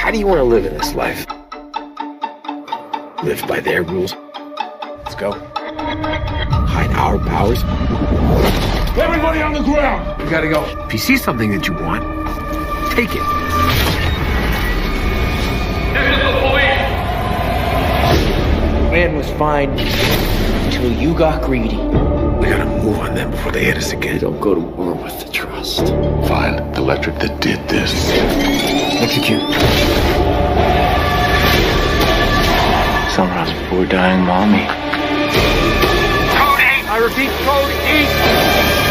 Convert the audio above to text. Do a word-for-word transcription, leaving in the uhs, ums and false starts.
How do you want to live in this life? Live by their rules? Let's go. Hide our powers? Everybody on the ground! We gotta go. If you see something that you want, take it. This is the police! Man was fine until you got greedy. We gotta move on them before they hit us again. Don't go to war with the trust. Find the electric that did this. Execute. Sunrise poor dying mommy. Code eight! I repeat, code eight!